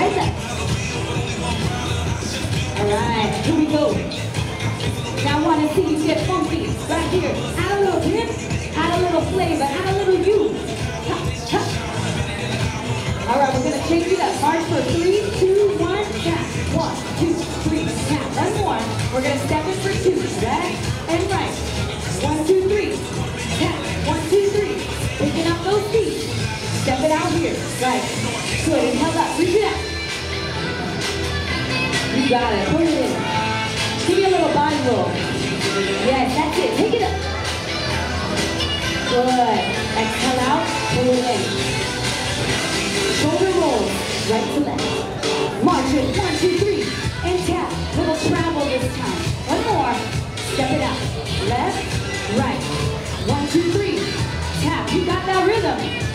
right leg. All right, here we go. Now I want to see you get funky right here. Add a little hip, add a little flavor, add a little you. Ha, ha. All right, we're going to change it up. March for 3, 2, 1, tap. 1, 2, 3, tap. One more. We're going to step it for 2. Left and right. 1, 2, 3. Tap. 1, 2, 3. Picking up those feet. Step it out here. Right. Good. Inhale up. Reach it out. You got it. Pull it in. Give me a little body roll. Yes, that's it. Take it up. Good. Exhale out. Pull it in. Shoulder roll. Right to left. March it. 1, 2, 3. And tap. Little travel this time. One more. Step it out. Left. Right. 1, 2, 3. Tap. You got that rhythm.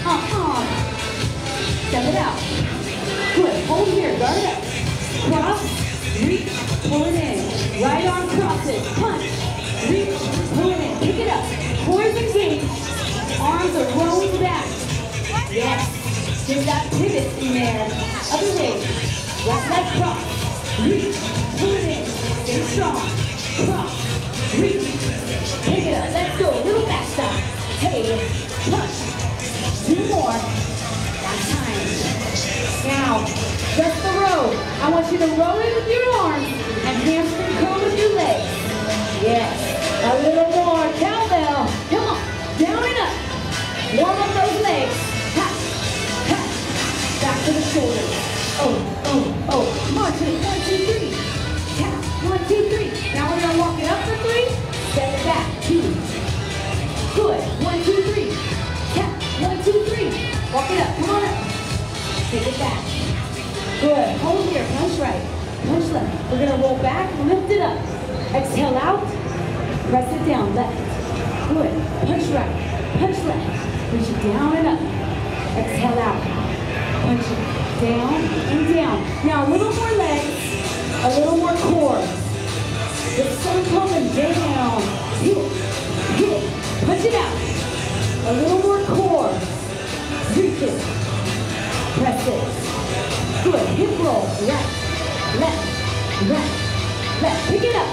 Step it out. Good. Hold here. Guard up. Cross. Reach, pull it in. Right arm crosses. Punch. Reach, pull it in. Pick it up. Cores engaged. Arms are rolling back. Yes. Get that pivot in there. Other leg. Left leg cross. Reach, pull it in. Stay strong. Cross. Reach. Pick it up. Let's go. Little back stop. Hey. Punch. 2 more. That's time. Now, just the row. I want you to row it with your arms and hamstring curl with your legs. Yes. A little more. Cowbell. Come on. Down and up. Warm up those legs. Ha. Ha. Back to the shoulders. March it. 1, 2, 3. Tap. 1, 2, 3. Now we're going to walk it up for 3. Step it back. 2. Good. 1, 2, 3. Tap. 1, 2, 3. Walk it up. Come on up. Take it back. Good. Hold here. Punch right. Punch left. We're going to roll back. Lift it up. Exhale out. Press it down. Left. Good. Punch right. Punch left. Push it down and up. Exhale out. Punch it down and down. Now a little more legs. A little more core. The sun coming down. Hit. Hit. Punch it out. A little more core. Reach it. Press it. Good. Hip roll. Right. Left. Right. Left. Pick it up.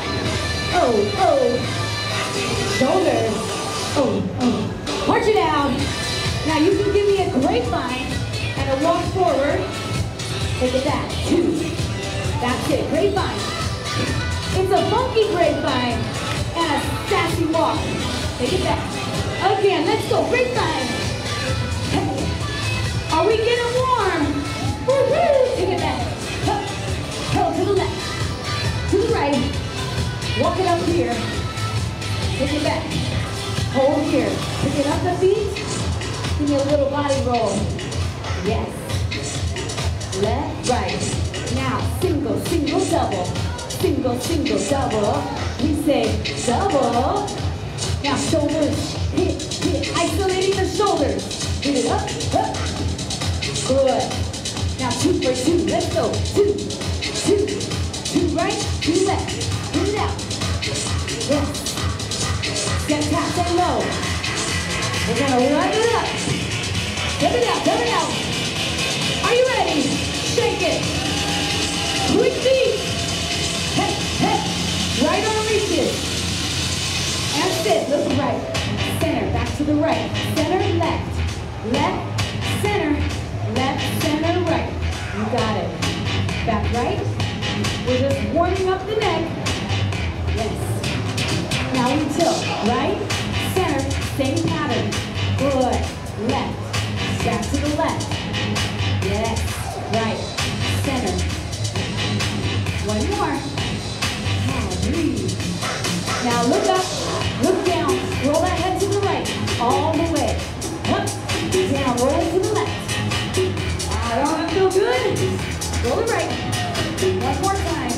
Shoulders. March it out. Now you can give me a grapevine and a walk forward. Take it back. 2. That's it. Grapevine. It's a funky grapevine and a sassy walk. Take it back. Again. Let's go. Grapevine. Hey. Are we getting warm? Woo-hoo! Take it back. Up. Curl to the left. To the right. Walk it up here. Take it back. Hold here. Pick it up the feet. Give me a little body roll. Yes. Left, right. Now, single, single, double. Single, single, double. We say double. Now, shoulders. Hit, hit. Isolating the shoulders. Hit it up, up. Good. Now 2 for 2. Let's go. 2, 2, 2 right, 2 left. Put it out. Yes. Step, tap, and low. We're gonna run it up. Step it out, step it out. Are you ready? Shake it. Quick feet. Hey, hey. Right arm reaches. And sit. Look right. Center. Back to the right. Center, left. Left, center. Left, center, right. You got it. Back right. We're just warming up the neck. Yes. Now we tilt. Right, center, same pattern. Good. Left. Back to the left. Yes. Right. Center. One more. Now breathe. Now look up. Look down. Roll that head to the right. All the way. Up. Down. Roll it to the left. Don't that feel good? Roll it right. One more time.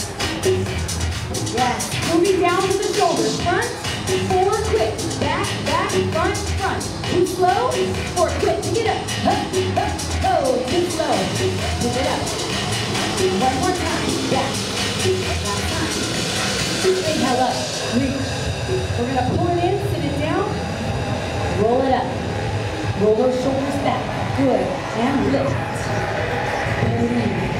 Yes. Moving down to the shoulders. Front, 4 quick. Back, back, front, front. Too slow, 4 quick. Pick it up. Up, up. Oh, too slow. Pick it up. One more time. Back. Last time. Inhale up. Reach. We're going to pull it in, sit it down. Roll it up. Roll those shoulders back. Good. And lift.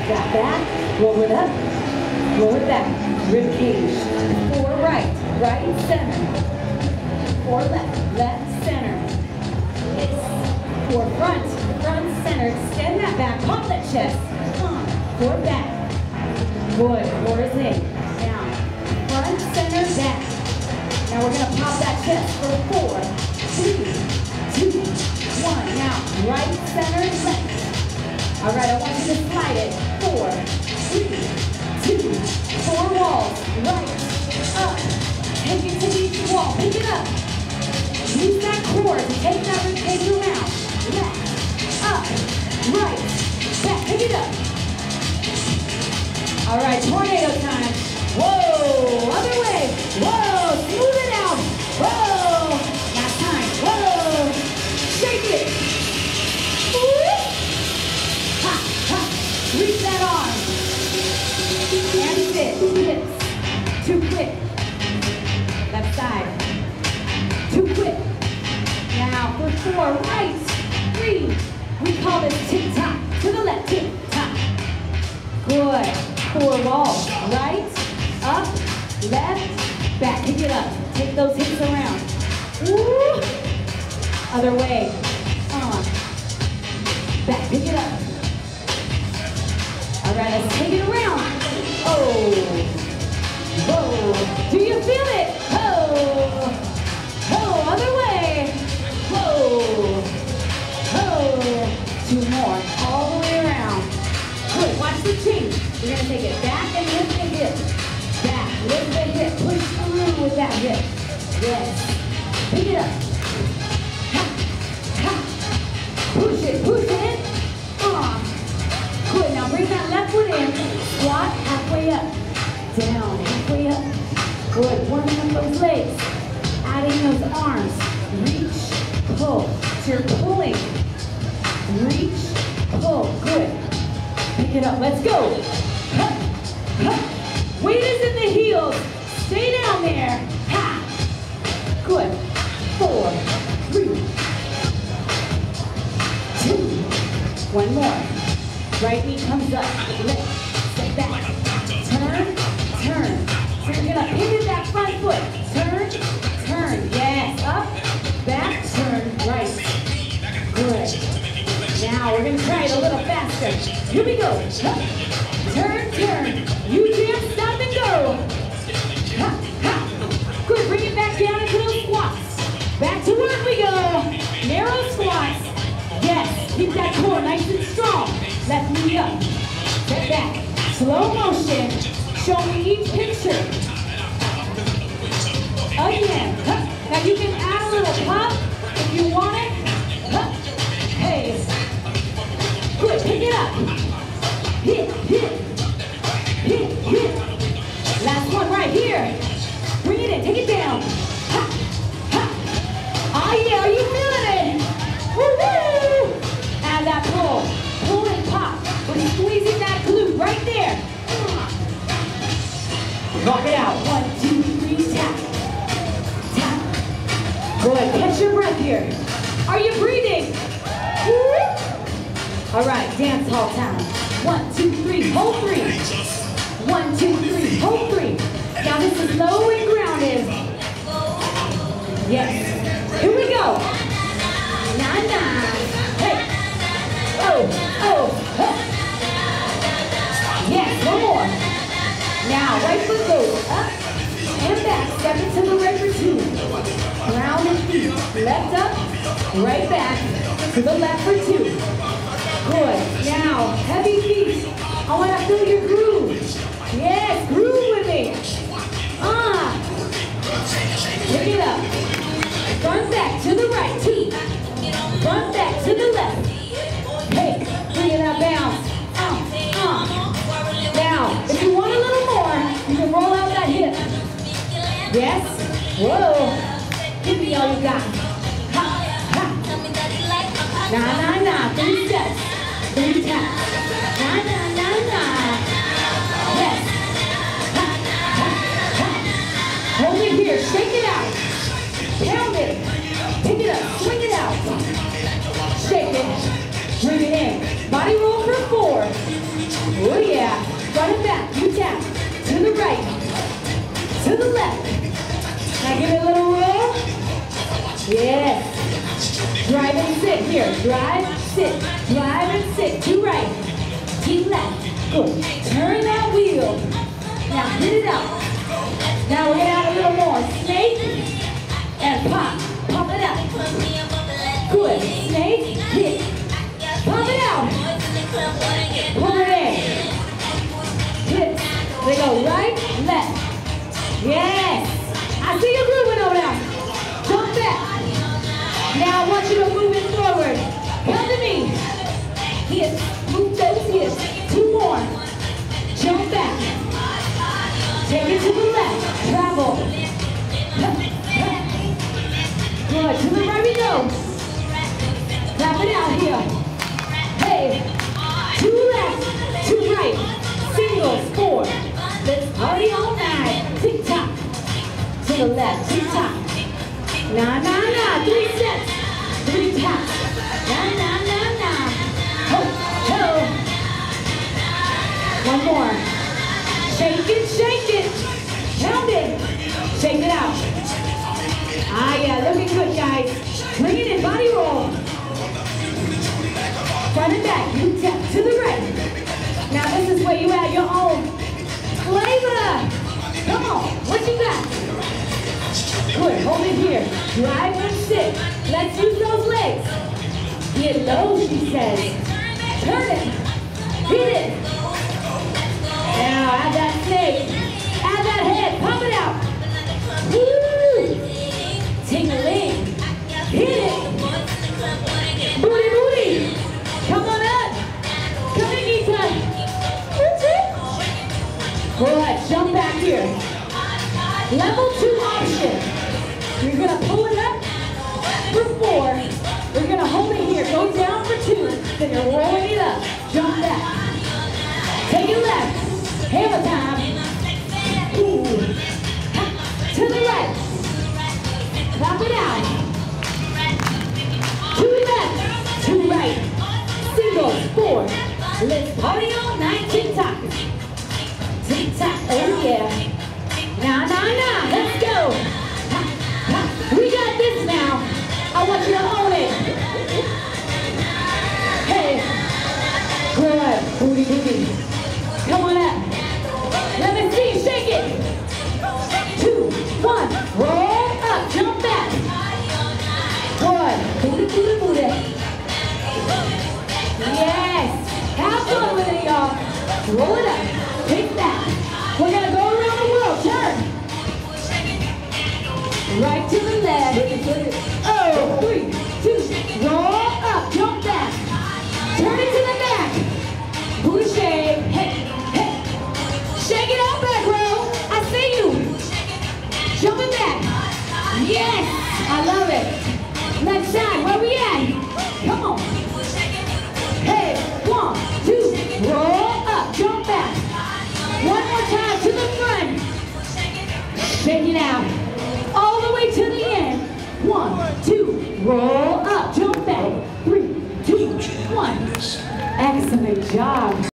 Drop back, roll it up, roll it back. Rib cage. 4 right, right center. 4 left, left center. It's 4 front, front center. Extend that back, pop that chest. 4 back. Good, 4 is in. Down. Front, center, back. Now we're gonna pop that chest for 4, 3, 2, 1. Now, right, center, left. All right, I want you to slide it. 4, 3, 2, 4 walls. Right, up. Take it to each wall. Pick it up. Use that core to take that rib cage around. Left, up, right, back. Pick it up. All right, tornado time. Whoa, other way. Whoa, smooth it out. Whoa, last time. Whoa, shake it. Woo. Ha, ha, reach that arm. And sit, hips. Too quick. Left side. Too quick. Now for 4, right, 3. We call this tick-tock. To the left, tick-tock. Good. 4 walls. Right, up, left, back. Pick it up. Take those hips around. Woo. Other way. Back. Pick it up. All right, let's take it around. Oh. Whoa. Do you feel it? Oh. Oh, other way. Whoa. Oh. 2 more. All the way around. Good. Watch the change. We're going to take it back and lift the hip. Back, lift the hip. Push through with that hip. Yes. Pick it up. Ha. Ha. Push it. Push it. Good. Now bring that left foot in. Squat halfway up. Down. Halfway up. Good. Warming up those legs. Adding those arms. Reach. Pull. So you're pulling. Reach. Pull. Good. Pick it up. Let's go. Hup, hup. Weight is in the heels. Stay down there. Ha. Good. 4, 3, 2. 1 more. Right knee comes up. Lift. Step back. Turn. Turn. So you're gonna pivot that front foot. Turn. Turn. Yes. Up. Back. Turn. Right. Good. Now we're gonna try it a little faster. Here we go. Hup. Turn, turn. You jam, stop and go. Ha, ha. Good, bring it back down into those squats. Back to work we go. Narrow squats. Yes, keep that core nice and strong. Left knee up. Step back. Slow motion. Show me each picture. Again. Huh. Now you can add a little pop if you want it. Huh. Hey. Good, pick it up. Hit, hit. Hit, hit. Last one right here. Bring it in, take it down. Ha, ha. Oh yeah, are you feeling it? Woo-hoo! Add that pull. Pull and pop. We're squeezing that glute right there. Rock it out. 1, 2, 3, tap. Tap. Good, catch your breath here. Are you breathing? Woo! All right, dance hall time. 1, 2, 3, hold 3. 1, 2, 3, hold 3. Now this is low and grounded. Yes. Here we go. Na na. Hey. Oh, oh, oh. Yes, one more. Now right foot goes up and back. Step into the right for 2. Ground and feet. Left up, right back to the left for 2. Good. Now, heavy feet. I want to feel your groove. Yes, groove with me. Pick it up. Front back to the right. 2. Front back to the left. Hey, bring it up, bounce. Now, if you want a little more, you can roll out that hip. Yes. Whoa. Give me all you got. Ha, ha. Na, na, na. 3 steps. 3 taps. Na, na, na, na. Yes. Ha, ha, ha. Hold it here. Shake it out. Pound it. Pick it up. Swing it out. Shake it. Bring it in. Body roll for 4. 3. Front and back, you tap. To the right. To the left. Now give it a little roll. Yes. Drive and sit here. Drive, sit. Drive and sit. To right. To left. Good. Turn that wheel. Now hit it up. Now we're going to add a little more. Snake and pop. Pop it up. Good. Snake, hit. Pop it out. Pull it in. Hit. They go right, left. Yes. I see you moving over there. Jump back. Now I want you to move it forward. Come to me. Hips. Move those hips. 2 more. Jump back. Take it to the left. Travel. Good. To the right we go. Wrap it out here. Hey. 2 left. 2 right. Singles. 4. Let's party all night. Tick tock. To the left. Tick tock. Na na na. 3 steps. 3 taps. Na na na na. Ho ho. 1 more. Shake it, shake it. Pound it. Shake it out. Ah, yeah, looking good, guys. Bring it in, body roll. Front and back, you tap to the right. Now this is where you add your own flavor. Come on, what you got? Good, hold it here. Drive and sit. Let's use those legs. Get low, she says. Turn it. Hit it. Now add that snake. Add that head. Pop it out. Woo! Ting-a-ling. Hit it. Booty, booty. Come on up. Come in, Nita. Good. Jump back here. Level 2 option. You're going to pull it up for 4. We're going to hold it here. Go down for 2. Then you're rolling it up. Jump back. Take it left. Hammer time. Ooh. Ha. To the right. Clap it out. 2 left. 2 right. Singles. 4. Let's party all night. Tick tock. Tick tock. Oh yeah. Nah, nah, nah. Let's go. Ha. Ha. We got this now. I want you to own it. Hey. Good. Booty, booty. Come on up. Let me see. Shake it. 2, 1. Roll up. Jump back. Good. Booty, booty, booty. Yes. Have fun with it, y'all. Roll it up. Take that. We're going to go around the world. Turn. Right to the left. Oh, 3, 2. Roll up. Jump back. Turn it to the back. Booty shake. Hey, hey. Shake it out back row. I see you. Jumping back. Yes. I love it. Left side. Where we at? Come on. Hey. 1, 2. Roll up. Jump back. 1 more time to the front. Shake it out. All the way to the end. 1, 2. Roll up. Jump back. 3, 2, 1. Excellent job.